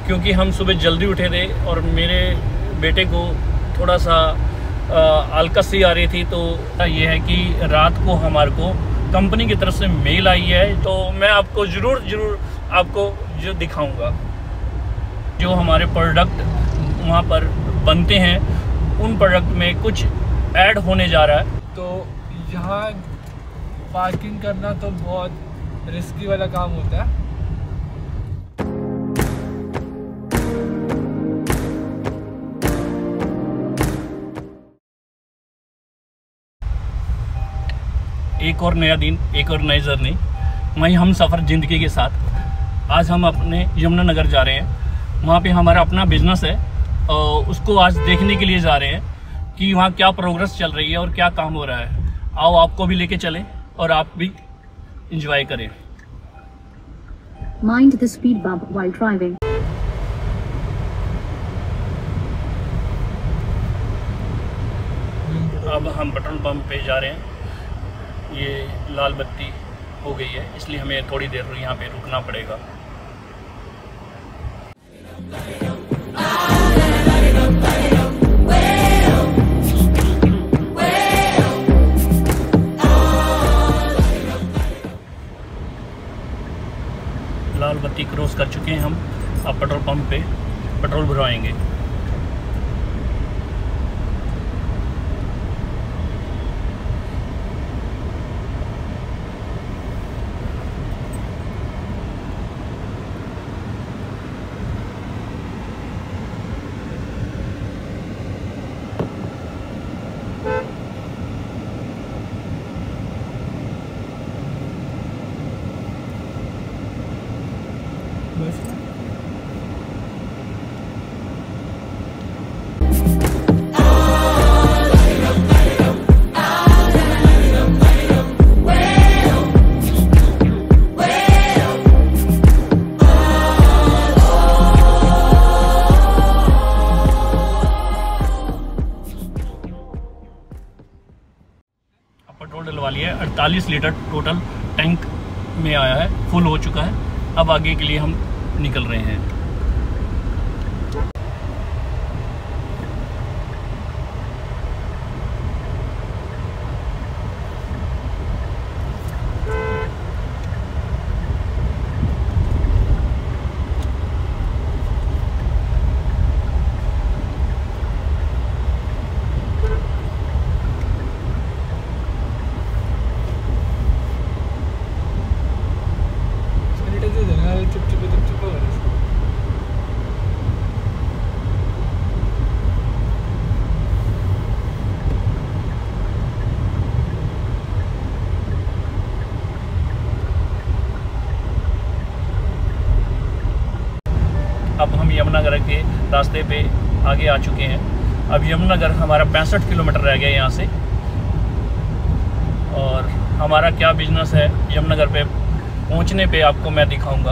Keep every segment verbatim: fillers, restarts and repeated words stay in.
क्योंकि हम सुबह जल्दी उठे थे और मेरे बेटे को थोड़ा सा आलकस सी आ रही थी। तो ये है कि रात को हमारे को कंपनी की तरफ से मेल आई है, तो मैं आपको ज़रूर ज़रूर आपको जो दिखाऊंगा जो हमारे प्रोडक्ट वहाँ पर बनते हैं, उन प्रोडक्ट में कुछ ऐड होने जा रहा है। तो यहाँ पार्किंग करना तो बहुत रिस्की वाला काम होता है। एक और नया दिन, एक और नई जर्नी, वहीं हम सफ़र ज़िंदगी के साथ। आज हम अपने यमुनानगर जा रहे हैं। वहाँ पे हमारा अपना बिजनेस है और उसको आज देखने के लिए जा रहे हैं कि वहाँ क्या प्रोग्रेस चल रही है और क्या काम हो रहा है। आओ आपको भी लेके चलें और आप भी इंजॉय करें। Mind the speed bump while driving. अब हम पेट्रोल पंप पे जा रहे हैं। ये लाल बत्ती हो गई है, इसलिए हमें थोड़ी देर यहाँ पे रुकना पड़ेगा। लाल बत्ती क्रॉस कर चुके हैं हम। अब पेट्रोल पंप पे पेट्रोल भरवाएंगे। पेट्रोल डलवा लिया है। अड़तालीस लीटर टोटल टैंक में आया है, फुल हो चुका है। अब आगे के लिए हम निकल रहे हैं। अब हम यमुनानगर के रास्ते पे आगे आ चुके हैं। अब यमुनानगर हमारा पैंसठ किलोमीटर रह गया यहाँ से। और हमारा क्या बिजनेस है यमुनानगर पे पहुँचने पे आपको मैं दिखाऊंगा।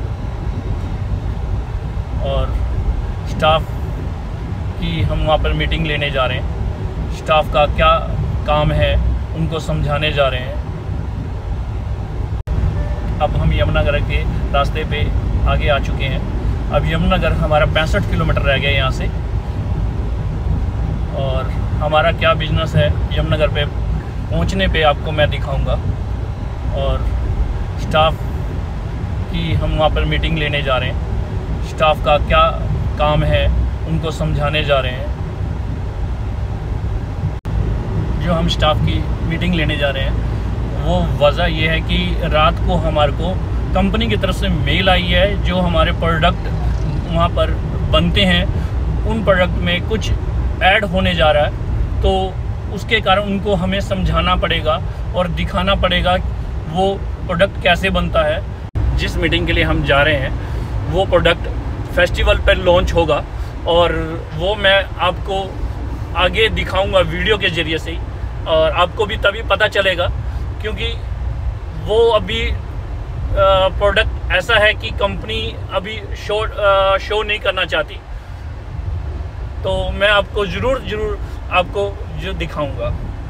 और स्टाफ की हम वहाँ पर मीटिंग लेने जा रहे हैं। स्टाफ का क्या काम है उनको समझाने जा रहे हैं। अब हम यमुनानगर के रास्ते पे आगे आ चुके हैं। अब यमुनानगर हमारा पैंसठ किलोमीटर रह गया यहाँ से। और हमारा क्या बिजनेस है यमुनानगर पे पहुँचने पे आपको मैं दिखाऊंगा। और स्टाफ की हम वहाँ पर मीटिंग लेने जा रहे हैं। स्टाफ का क्या काम है उनको समझाने जा रहे हैं। जो हम स्टाफ की मीटिंग लेने जा रहे हैं वो वजह ये है कि रात को हमारे को कंपनी की तरफ से मेल आई है जो हमारे प्रोडक्ट वहाँ पर बनते हैं, उन प्रोडक्ट में कुछ ऐड होने जा रहा है। तो उसके कारण उनको हमें समझाना पड़ेगा और दिखाना पड़ेगा वो प्रोडक्ट कैसे बनता है। जिस मीटिंग के लिए हम जा रहे हैं वो प्रोडक्ट फेस्टिवल पर लॉन्च होगा और वो मैं आपको आगे दिखाऊंगा वीडियो के ज़रिए से ही। और आपको भी तभी पता चलेगा क्योंकि वो अभी प्रोडक्ट ऐसा है कि कंपनी अभी शो शो नहीं करना चाहती। तो मैं आपको ज़रूर ज़रूर आपको जो दिखाऊंगा।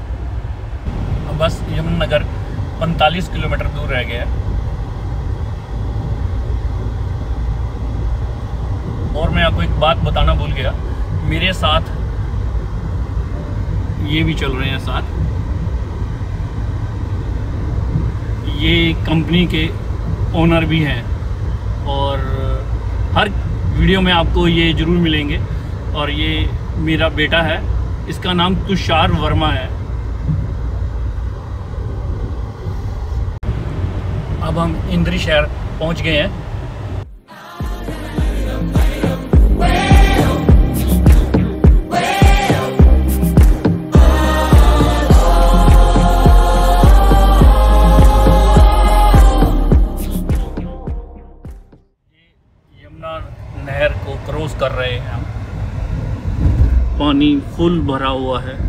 बस यमुनानगर पैंतालीस किलोमीटर दूर रह गया है। और मैं आपको एक बात बताना भूल गया, मेरे साथ ये भी चल रहे हैं साथ, ये कंपनी के ओनर भी हैं और हर वीडियो में आपको ये ज़रूर मिलेंगे। और ये मेरा बेटा है, इसका नाम तुषार वर्मा है। अब हम इंद्री शहर पहुंच गए हैं। यमुना नहर को क्रॉस कर रहे हैं हम। पानी फुल भरा हुआ है।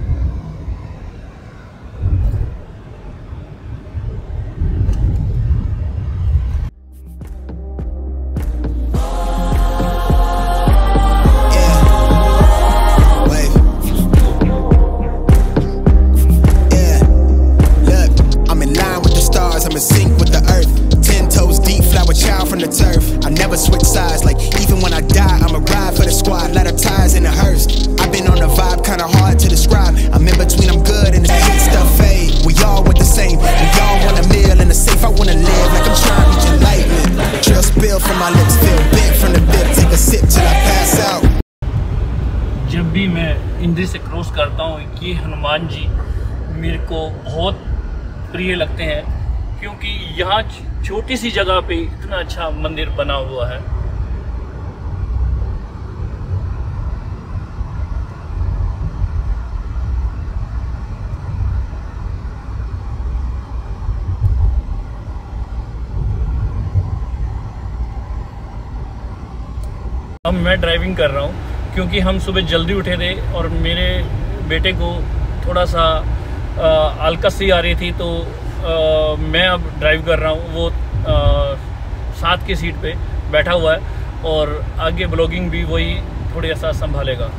जब भी मैं इंद्री से क्रॉस करता हूँ, ये हनुमान जी मेरे को बहुत प्रिय लगते हैं, क्योंकि यहाँ छोटी सी जगह पे इतना अच्छा मंदिर बना हुआ है। अब मैं ड्राइविंग कर रहा हूँ क्योंकि हम सुबह जल्दी उठे थे और मेरे बेटे को थोड़ा सा आलकस सी आ रही थी, तो आ, मैं अब ड्राइव कर रहा हूँ। वो आ, साथ की सीट पे बैठा हुआ है और आगे ब्लॉगिंग भी वही थोड़ी ऐसा संभालेगा।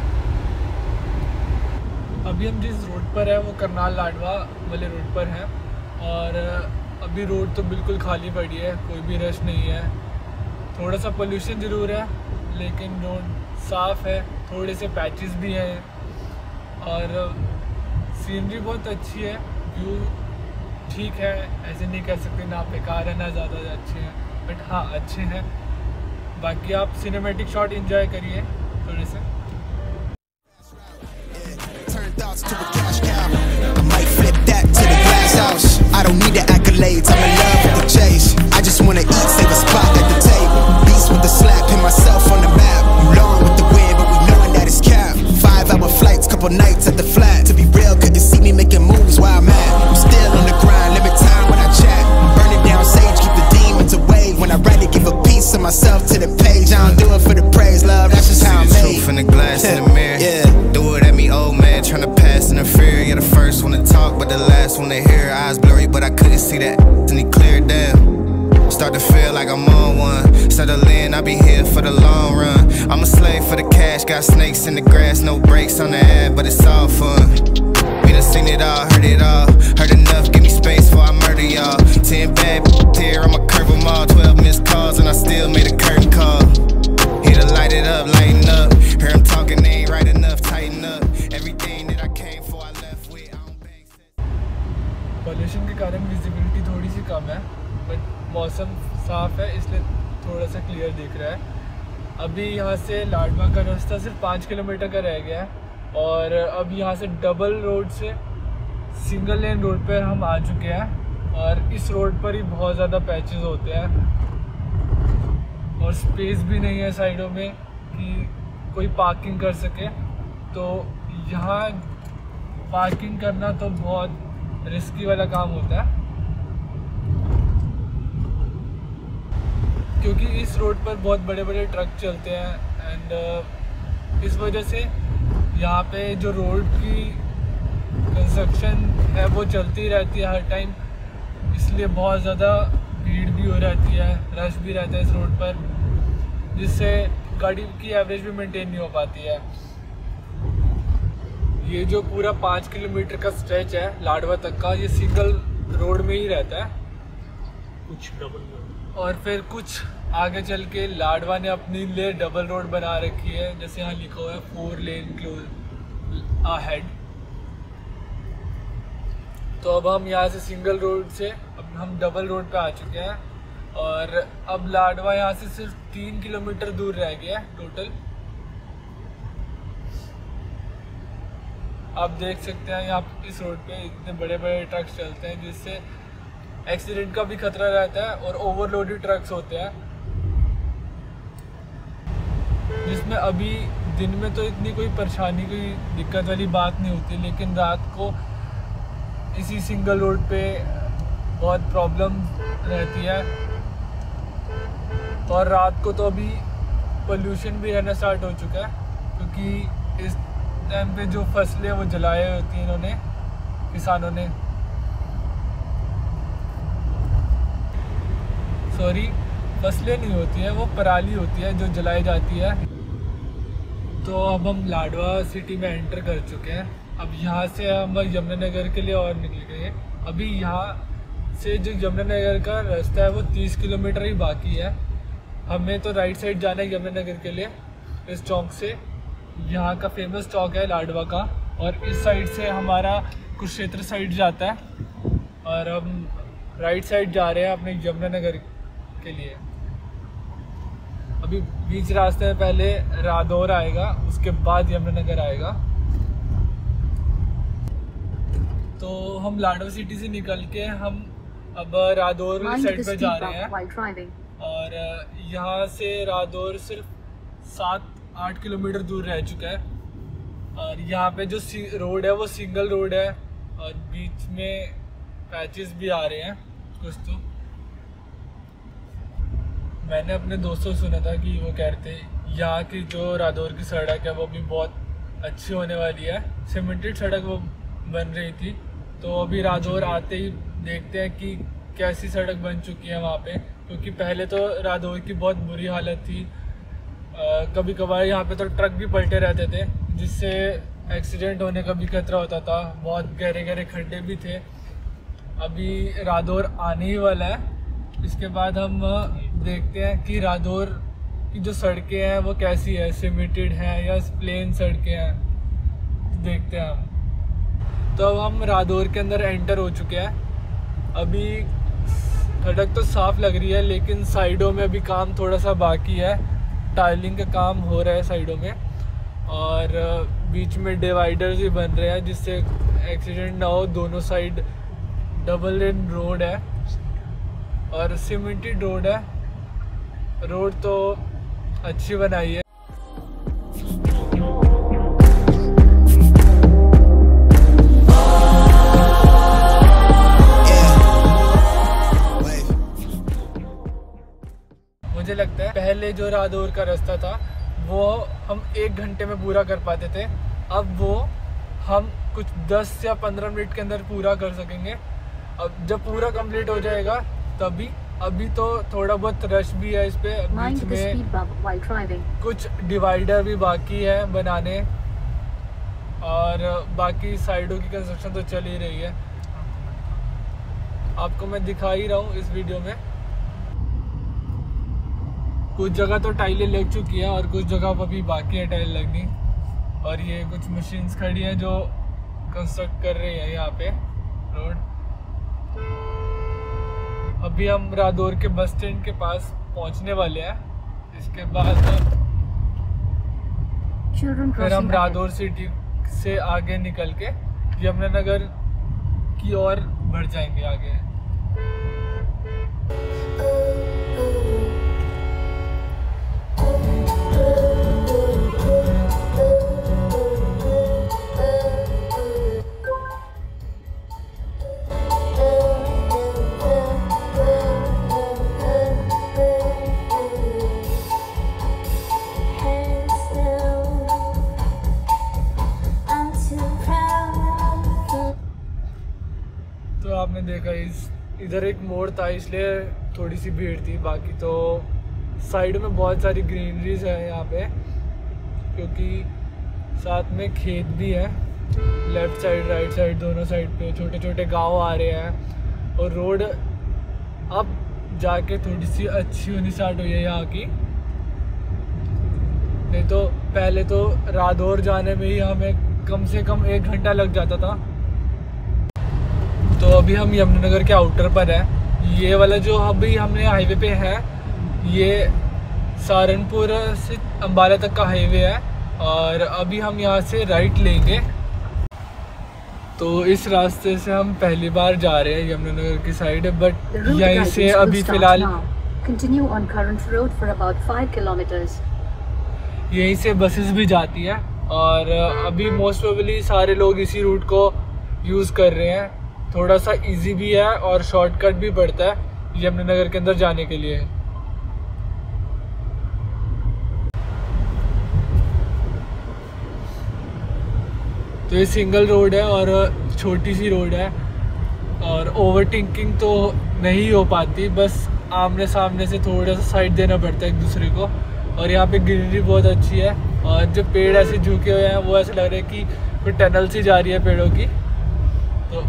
अभी हम जिस रोड पर है वो करनाल लाडवा वाले रोड पर हैं और अभी रोड तो बिल्कुल खाली पड़ी है, कोई भी रश नहीं है। थोड़ा सा पोल्यूशन ज़रूर है लेकिन रोड साफ़ है, थोड़े से पैचेस भी हैं और सीनरी बहुत अच्छी है। व्यू ठीक है, ऐसे नहीं कह सकते ना बेकार है ना ज़्यादा अच्छे हैं, बट हाँ अच्छे हैं। बाकी आप सिनेमैटिक शॉट एंजॉय करिए थोड़े से। I don't need the accolades, I'm in love with the chase. I just wanna eat, save a spot at the table. Beast with the slap, pin myself on the map. You long with the wind, but we knowing that it's cap. Five hour flights, couple nights at the flat. To be real, couldn't see me making moves while I'm at. I'm still on the grind, limit time when I chat. I'm burning down sage, keep the demons away. When I write it, give a piece of myself to the page. I don't do it for the praise, love, that's just how I'm made. Truth in the glass in the mirror. Yeah. Do it at me, old man, tryna pass in the fear. You're the first one to talk, but the last one to hear. Eyes blurry, but I couldn't see that, and he cleared down. Start to feel like I'm on one. Settle in, I'll be here for the long run. I'm a slave for the cash, got snakes in the grass, no brakes on the ad, but it's all fun. We done seen it all, heard it all. Heard enough, give me space before I murder y'all. Ten bad here, I'ma curve them all. Twelve missed calls, and I still made a curtain call. Here to light it up, lighten up. Hear him talking, they ain't right enough, tighten up. Everything that I came for, I left with. I don't beg. Pollution के कारण visibility थोड़ी सी कम है, but मौसम साफ़ है इसलिए थोड़ा सा क्लियर दिख रहा है। अभी यहाँ से लाडवा का रास्ता सिर्फ पाँच किलोमीटर का रह गया है और अब यहाँ से डबल रोड से सिंगल लेन रोड पर हम आ चुके हैं और इस रोड पर ही बहुत ज़्यादा पैचेस होते हैं और स्पेस भी नहीं है साइडों में कि कोई पार्किंग कर सके। तो यहाँ पार्किंग करना तो बहुत रिस्की वाला काम होता है क्योंकि इस रोड पर बहुत बड़े बड़े ट्रक चलते हैं एंड इस वजह से यहाँ पे जो रोड की कंस्ट्रक्शन है वो चलती रहती है हर टाइम, इसलिए बहुत ज़्यादा भीड़ भी हो रहती है, रश भी रहता है इस रोड पर, जिससे गाड़ी की एवरेज भी मेंटेन नहीं हो पाती है। ये जो पूरा पाँच किलोमीटर का स्ट्रेच है लाडवा तक का, ये सिंगल रोड में ही रहता है, कुछ डबल और फिर कुछ आगे चल के लाडवा ने अपनी लिए डबल रोड बना रखी है, जैसे यहाँ लिखा हुआ है फोर लेन क्लोज अहेड। तो अब हम यहाँ से सिंगल रोड से अब हम डबल रोड पे आ चुके हैं और अब लाडवा यहाँ से सिर्फ तीन किलोमीटर दूर रह गया है टोटल। आप देख सकते हैं यहाँ इस रोड पे इतने बड़े बड़े ट्रक्स चलते हैं जिससे एक्सीडेंट का भी खतरा रहता है और ओवरलोडेड ट्रक्स होते हैं, जिसमें अभी दिन में तो इतनी कोई परेशानी कोई दिक्कत वाली बात नहीं होती, लेकिन रात को इसी सिंगल रोड पे बहुत प्रॉब्लम रहती है। और रात को तो अभी पोल्यूशन भी रहना स्टार्ट हो चुका है, क्योंकि इस टाइम पे जो फसलें वो जलाए होती हैं इन्होंने, किसानों ने, सॉरी फसलें नहीं होती हैं, वो पराली होती है जो जलाई जाती है। तो अब हम लाडवा सिटी में एंटर कर चुके हैं। अब यहाँ से हम यमुनानगर के लिए और निकल गए। अभी यहाँ से जो यमुनानगर का रास्ता है वो तीस किलोमीटर ही बाकी है। हमें तो राइट साइड जाना है यमुनानगर के लिए, इस चौक से। यहाँ का फेमस चौक है लाडवा का, और इस साइड से हमारा कुरुक्षेत्र साइड जाता है और हम राइट साइड जा रहे हैं अपने यमुनानगर के लिए। अभी बीच रास्ते में पहले रादौर आएगा, उसके बाद यमुनानगर आएगा। तो हम लाडवा सिटी से निकल के हम अब रादौर साइड पे जा रहे हैं और यहाँ से रादौर सिर्फ सात आठ किलोमीटर दूर रह चुका है। और यहाँ पे जो रोड है वो सिंगल रोड है और बीच में पैचेस भी आ रहे हैं कुछ। तो मैंने अपने दोस्तों से सुना था कि वो कह रहे थे यहाँ की जो रादौर की सड़क है वो भी बहुत अच्छी होने वाली है, सीमेंटेड सड़क वो बन रही थी। तो अभी रादौर आते ही देखते हैं कि कैसी सड़क बन चुकी है वहाँ पे, क्योंकि पहले तो रादौर की बहुत बुरी हालत थी। आ, कभी कभार यहाँ पे तो ट्रक भी पलटे रहते थे, जिससे एक्सीडेंट होने का भी खतरा होता था। बहुत गहरे गहरे खड्डे भी थे। अभी रादौर आने ही वाला है, इसके बाद हम देखते हैं कि रादौर की जो सड़कें हैं वो कैसी है, सीमेंटेड हैं या प्लेन सड़कें हैं, देखते हैं हम। तो अब हम रादौर के अंदर एंटर हो चुके हैं। अभी सड़क तो साफ़ लग रही है, लेकिन साइडों में अभी काम थोड़ा सा बाकी है, टाइलिंग का काम हो रहा है साइडों में, और बीच में डिवाइडर्स भी बन रहे हैं जिससे एक्सीडेंट ना हो। दोनों साइड डबल लेन रोड है और सीमेंटेड रोड है। रोड तो अच्छी बनाई है। मुझे लगता है पहले जो रादौर का रास्ता था वो हम एक घंटे में पूरा कर पाते थे, अब वो हम कुछ दस या पंद्रह मिनट के अंदर पूरा कर सकेंगे। अब जब पूरा कंप्लीट हो जाएगा तभी। अभी तो थोड़ा बहुत रश भी है इस पे, बीच में कुछ डिवाइडर भी बाकी है बनाने, और बाकी साइडों की कंस्ट्रक्शन तो चल ही रही है। आपको मैं दिखा ही रहा हूँ इस वीडियो में। कुछ जगह तो टाइलें लग चुकी है और कुछ जगह पर भी बाकी है टाइल लगनी। और ये कुछ मशीन्स खड़ी हैं जो कंस्ट्रक्ट कर रही है यहाँ पे रोड। अभी हम रादौर के बस स्टैंड के पास पहुँचने वाले हैं। इसके बाद फिर हम रादौर सिटी से आगे निकल के यमुनानगर की ओर बढ़ जाएंगे आगे। तो आपने देखा इस इधर एक मोड़ था इसलिए थोड़ी सी भीड़ थी, बाकी तो साइड में बहुत सारी ग्रीनरीज है यहाँ पे, क्योंकि साथ में खेत भी है। लेफ्ट साइड राइट साइड दोनों साइड पे छोटे छोटे गांव आ रहे हैं। और रोड अब जाके थोड़ी सी अच्छी होनी स्टार्ट हुई है यहाँ की। नहीं तो पहले तो रादौर जाने में ही हमें कम से कम एक घंटा लग जाता था। तो अभी हम यमुनानगर के आउटर पर है। ये वाला जो अभी हमने हाईवे पे है, ये सहारनपुर से अम्बाला तक का हाईवे है और अभी हम यहाँ से राइट लेंगे। तो इस रास्ते से हम पहली बार जा रहे हैं यमुनानगर की साइड, बट यहीं से अभी फ़िलहाल यहीं से बसेस भी जाती है और अभी मोस्ट प्रोबेबली सारे लोग इसी रूट को यूज़ कर रहे हैं। थोड़ा सा इजी भी है और शॉर्टकट भी पड़ता है यमुनानगर के अंदर जाने के लिए। तो ये सिंगल रोड है और छोटी सी रोड है और ओवरटेकिंग तो नहीं हो पाती, बस आमने सामने से थोड़ा सा साइड देना पड़ता है एक दूसरे को। और यहाँ पे ग्रीनरी बहुत अच्छी है और जो पेड़ ऐसे झुके हुए हैं वो ऐसे लग रहा है कि कोई टनल सी जा रही है पेड़ों की। तो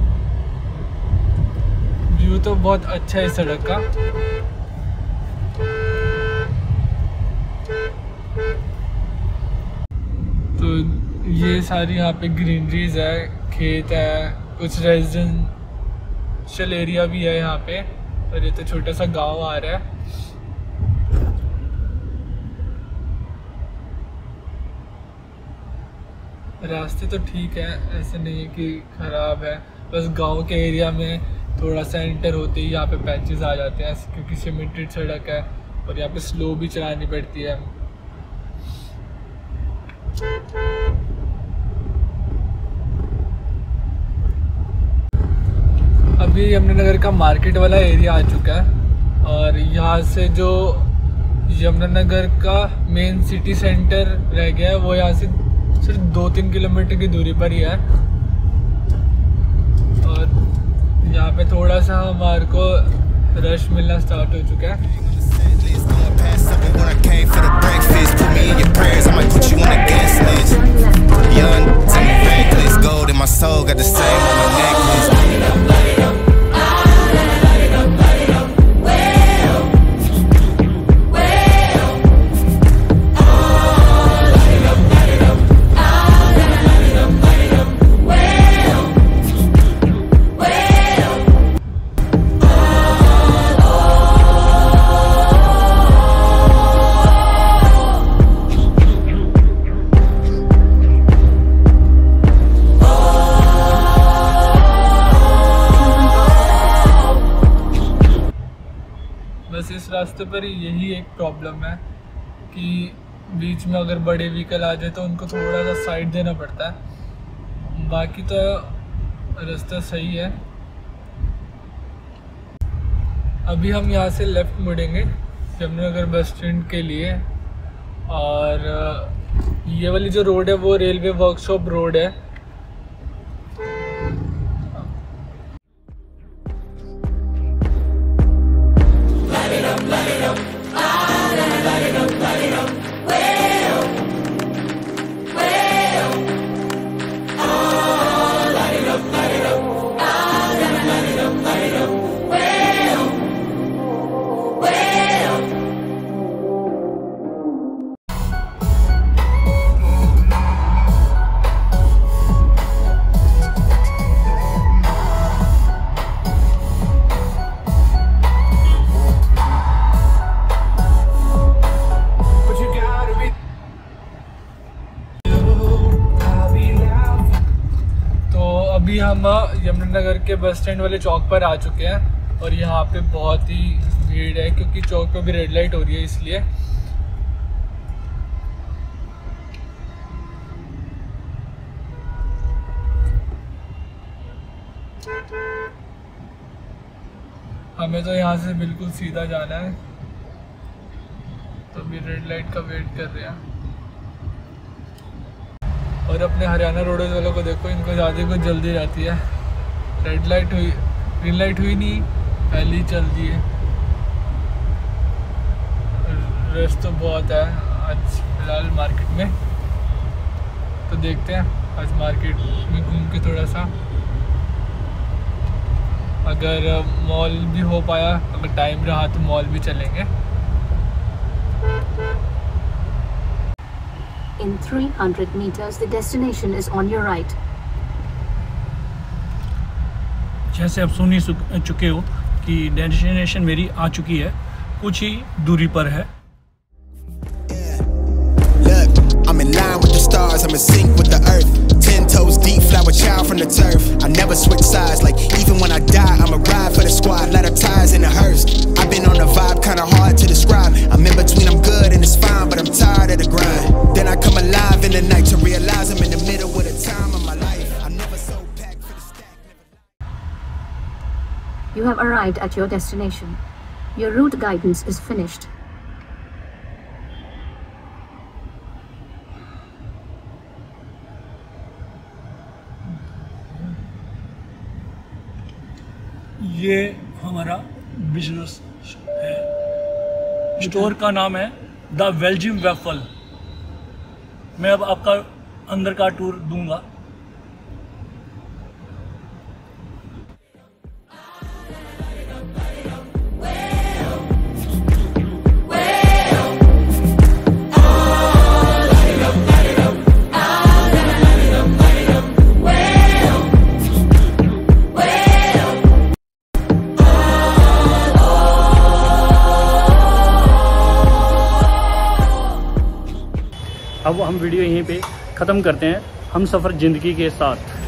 व्यू तो बहुत अच्छा है इस सड़क का। तो ये सारी यहाँ पे ग्रीनरीज है, खेत है, कुछ रेजिडेंशियल एरिया भी है यहाँ पे और ये तो छोटा सा गांव आ रहा है। रास्ते तो ठीक है, ऐसे नहीं है कि ख़राब है, बस गांव के एरिया में थोड़ा सा एंटर होते ही यहाँ पे पैचेस आ जाते हैं क्योंकि सीमेंटेड सड़क है और यहाँ पे स्लो भी चलानी पड़ती है। अभी यमुनानगर का मार्केट वाला एरिया आ चुका है और यहाँ से जो यमुनानगर का मेन सिटी सेंटर रह गया है वो यहाँ से सिर्फ दो तीन किलोमीटर की दूरी पर ही है। और यहाँ पे थोड़ा सा हमारे को रश मिलना स्टार्ट हो चुका है। बस इस रास्ते पर यही एक प्रॉब्लम है कि बीच में अगर बड़े व्हीकल आ जाए तो उनको थोड़ा सा साइड देना पड़ता है, बाकी तो रास्ता सही है। अभी हम यहाँ से लेफ़्ट मुड़ेंगे यमुनानगर बस स्टैंड के लिए और ये वाली जो रोड है वो रेलवे वर्कशॉप रोड है। अभी हम यमुनानगर के बस स्टैंड वाले चौक पर आ चुके हैं और यहाँ पे बहुत ही भीड़ है क्योंकि चौक पे भी रेड लाइट हो रही है, इसलिए। हमें तो यहाँ से बिल्कुल सीधा जाना है, तो अभी रेड लाइट का वेट कर रहे हैं। और अपने हरियाणा रोडवेज वालों को देखो, इनको ज़्यादा कुछ जल्दी रहती है। रेड लाइट हुई, ग्रीन लाइट हुई नहीं, पहले ही चल दी है। रश तो बहुत है आज फिलहाल मार्केट में, तो देखते हैं आज मार्केट में घूम के थोड़ा सा। अगर मॉल भी हो पाया, अगर टाइम रहा तो मॉल भी चलेंगे। In three hundred meters, the destination is on your right. जैसे आप सुन ही चुके हो कि डेस्टिनेशन मेरी आ चुकी है, कुछ ही दूरी पर है। Look, I'm in line with the stars, I'm in sync with the earth. Ten toes deep, flower child from the turf. I never switch sides, like even when I die, I'ma ride for the squad. Let her ties in the hearse. I've been on a vibe, kinda hard to describe. I'm in between, I'm good and it's fine, but I'm tired of the grind. Then I come alive in the night to realize I'm in the middle of the time of my life. I'm never so packed for the stack. You have arrived at your destination. Your route guidance is finished. ये हमारा business है। Store का नाम है the Belgium waffle. मैं अब आपका अंदर का टूर दूंगा। अब हम वीडियो यहीं पे ख़त्म करते हैं। हम सफ़र ज़िंदगी के साथ।